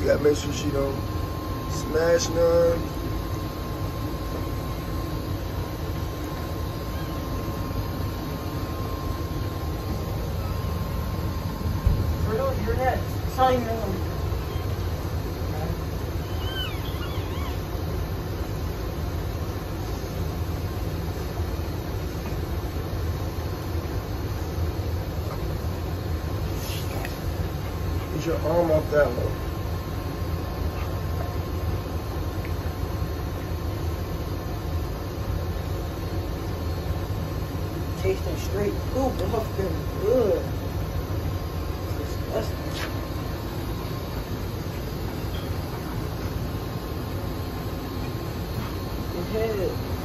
You gotta make sure she don't smash none. Your head. Sign them. Get your arm off that one. Tasting straight poop off them. Good. Disgusting. Your head.